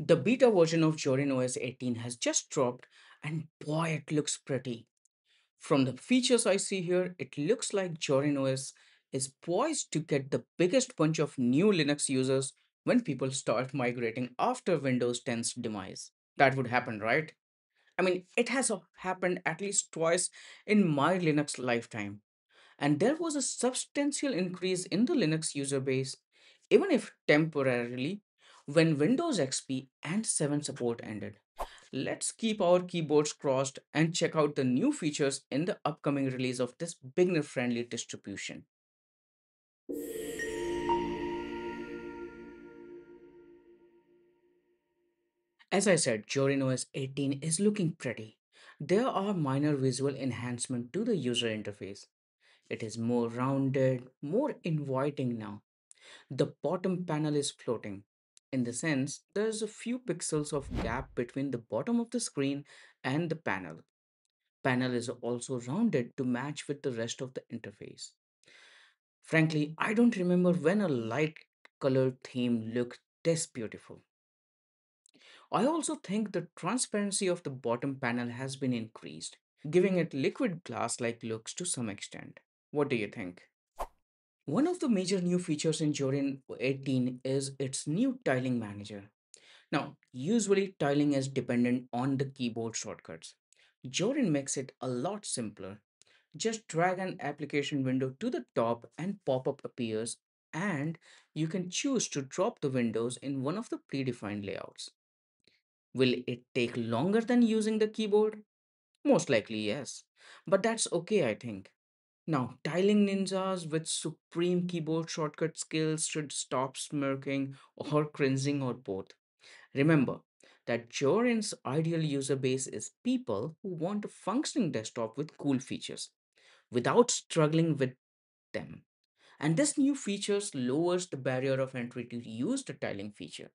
The beta version of Zorin OS 18 has just dropped, and boy, it looks pretty. From the features I see here, it looks like Zorin OS is poised to get the biggest bunch of new Linux users when people start migrating after Windows 10's demise. That would happen, right? I mean, it has happened at least twice in my Linux lifetime, and there was a substantial increase in the Linux user base, even if temporarily, when Windows XP and 7 support ended. Let's keep our keyboards crossed and check out the new features in the upcoming release of this beginner friendly distribution. As I said, Jorin OS 18 is looking pretty. There are minor visual enhancements to the user interface. It is more rounded, more inviting now. The bottom panel is floating. In the sense, there's a few pixels of gap between the bottom of the screen and the panel. Panel is also rounded to match with the rest of the interface. Frankly, I don't remember when a light colored theme looked this beautiful. I also think the transparency of the bottom panel has been increased, giving it liquid glass like looks to some extent. What do you think? One of the major new features in Jorin 18 is its new tiling manager. Now, usually tiling is dependent on the keyboard shortcuts. Jorin makes it a lot simpler. Just drag an application window to the top and pop-up appears, and you can choose to drop the windows in one of the predefined layouts. Will it take longer than using the keyboard? Most likely yes, but that's okay, I think. Now, tiling ninjas with supreme keyboard shortcut skills should stop smirking or cringing or both. Remember that Jorin's ideal user base is people who want a functioning desktop with cool features without struggling with them. And this new features lowers the barrier of entry to use the tiling feature.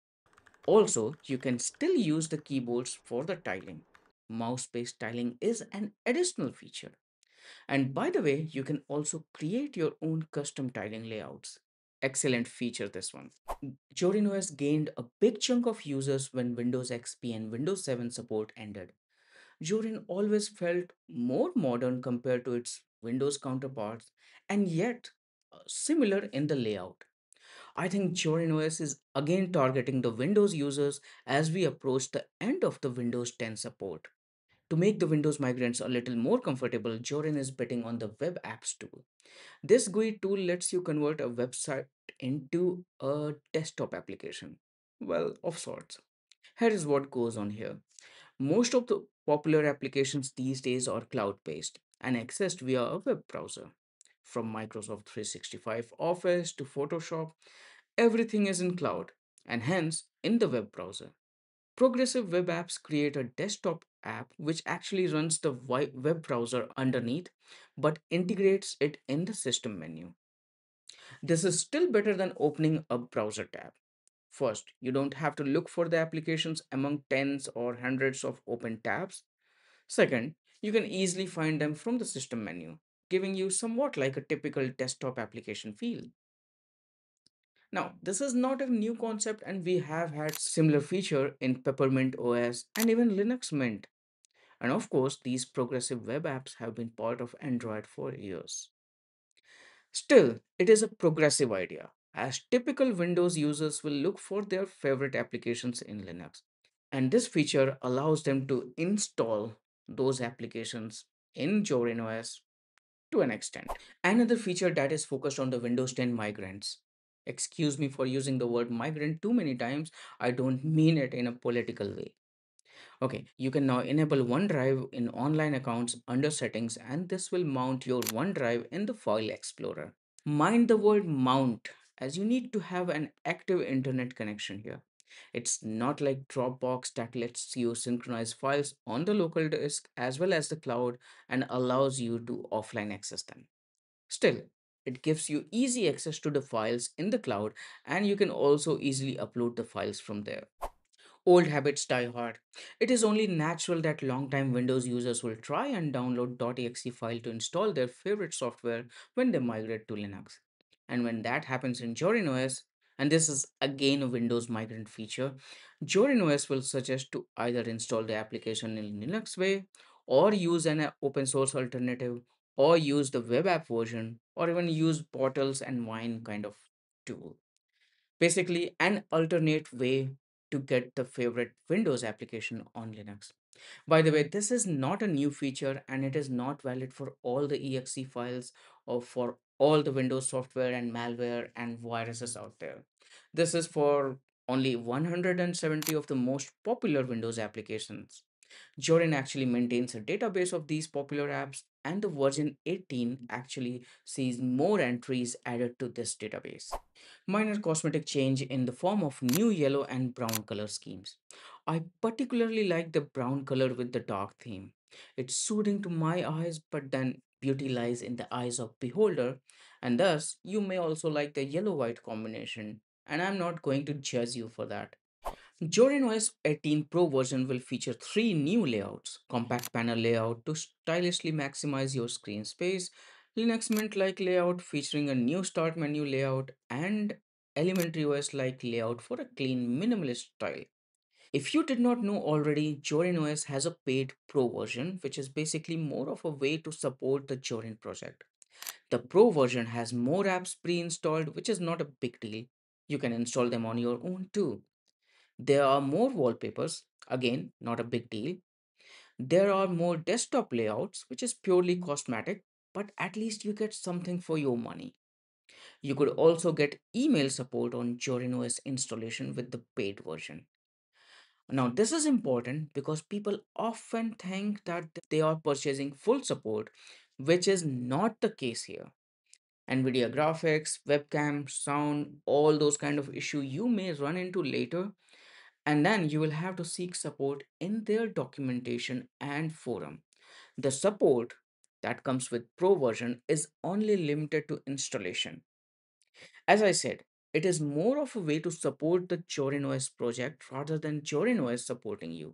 Also, you can still use the keyboards for the tiling. Mouse-based tiling is an additional feature. And by the way, you can also create your own custom tiling layouts. Excellent feature, this one. Jorin OS gained a big chunk of users when Windows XP and Windows 7 support ended. Jorin always felt more modern compared to its Windows counterparts and yet similar in the layout. I think Jorin OS is again targeting the Windows users as we approach the end of the Windows 10 support. To make the Windows migrants a little more comfortable, Jorin is betting on the Web Apps tool. This GUI tool lets you convert a website into a desktop application. Well, of sorts. Here is what goes on here. Most of the popular applications these days are cloud based and accessed via a web browser. From Microsoft 365 Office to Photoshop, everything is in cloud and hence in the web browser. Progressive web apps create a desktop app which actually runs the web browser underneath but integrates it in the system menu. This is still better than opening a browser tab. First, you don't have to look for the applications among tens or hundreds of open tabs. Second, you can easily find them from the system menu, giving you somewhat like a typical desktop application feel. Now, this is not a new concept and we have had similar feature in Peppermint OS and even Linux Mint. And of course, these progressive web apps have been part of Android for years. Still, it is a progressive idea, as typical Windows users will look for their favorite applications in Linux. And this feature allows them to install those applications in Jorin OS to an extent. Another feature that is focused on the Windows 10 migrants. Excuse me for using the word migrant too many times, I don't mean it in a political way. Okay, you can now enable OneDrive in online accounts under settings, and this will mount your OneDrive in the File Explorer. Mind the word mount, as you need to have an active internet connection here. It's not like Dropbox that lets you synchronize files on the local disk as well as the cloud and allows you to offline access them. Still, it gives you easy access to the files in the cloud, and you can also easily upload the files from there. Old habits die hard. It is only natural that longtime Windows users will try and download .exe file to install their favorite software when they migrate to Linux. And when that happens in Jorin OS, And this is again a Windows migrant feature. Jorin OS will suggest to either install the application in Linux way, or use an open source alternative, or use the web app version, or even use bottles and wine kind of tool. Basically, an alternate way to get the favorite Windows application on Linux. By the way, this is not a new feature and it is not valid for all the exe files or for all the Windows software and malware and viruses out there. This is for only 170 of the most popular Windows applications. Jorin actually maintains a database of these popular apps, and the version 18 actually sees more entries added to this database. Minor cosmetic change in the form of new yellow and brown color schemes. I particularly like the brown color with the dark theme. It's soothing to my eyes, but then beauty lies in the eyes of beholder, and thus you may also like the yellow-white combination, and I'm not going to judge you for that. Jorin OS 18 Pro version will feature three new layouts: compact panel layout to stylishly maximize your screen space, Linux Mint like layout featuring a new start menu layout, and elementary OS like layout for a clean minimalist style. If you did not know already, Jorin OS has a paid Pro version, which is basically more of a way to support the Jorin project. The Pro version has more apps pre installed, which is not a big deal. You can install them on your own too. There are more wallpapers, again, not a big deal. There are more desktop layouts, which is purely cosmetic, but at least you get something for your money. You could also get email support on Jorin OS installation with the paid version. Now, this is important because people often think that they are purchasing full support, which is not the case here. NVIDIA graphics, webcam, sound, all those kind of issue you may run into later, and then you will have to seek support in their documentation and forum. The support that comes with Pro version is only limited to installation. As I said, it is more of a way to support the Jorin OS project rather than Jorin OS supporting you.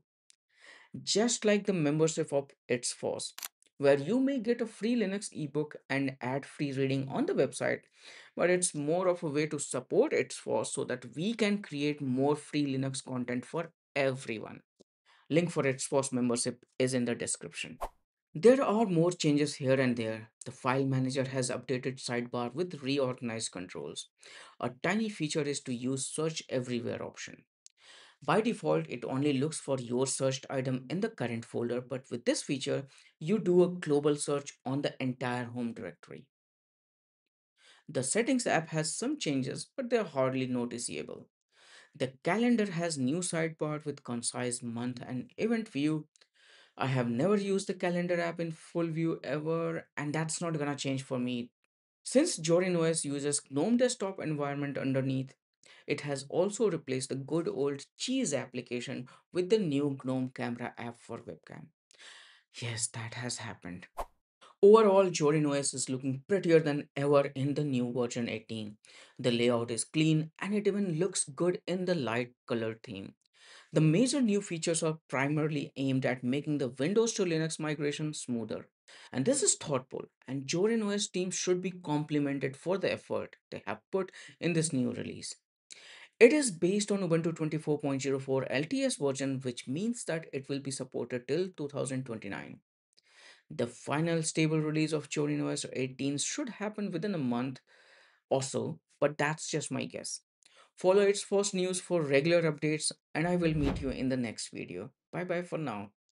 Just like the membership of its FOSS, where you may get a free Linux ebook and ad free reading on the website, but it's more of a way to support its FOSS so that we can create more free Linux content for everyone. Link for its FOSS membership is in the description. There are more changes here and there. The file manager has updated sidebar with reorganized controls. A tiny feature is to use search everywhere option. By default, it only looks for your searched item in the current folder, but with this feature, you do a global search on the entire home directory. The settings app has some changes, but they're hardly noticeable. The calendar has new sidebar with concise month and event view. I have never used the calendar app in full view ever, and that's not gonna change for me. Since Jorin OS uses GNOME desktop environment underneath, it has also replaced the good old Cheese application with the new GNOME camera app for webcam. Yes, that has happened. Overall, Jorin OS is looking prettier than ever in the new version 18. The layout is clean and it even looks good in the light color theme. The major new features are primarily aimed at making the Windows to Linux migration smoother. And this is thoughtful, and Jorin OS team should be complimented for the effort they have put in this new release. It is based on Ubuntu 24.04 LTS version, which means that it will be supported till 2029. The final stable release of Jorin OS 18 should happen within a month or so, but that's just my guess. Follow its first news for regular updates, and I will meet you in the next video. Bye bye for now.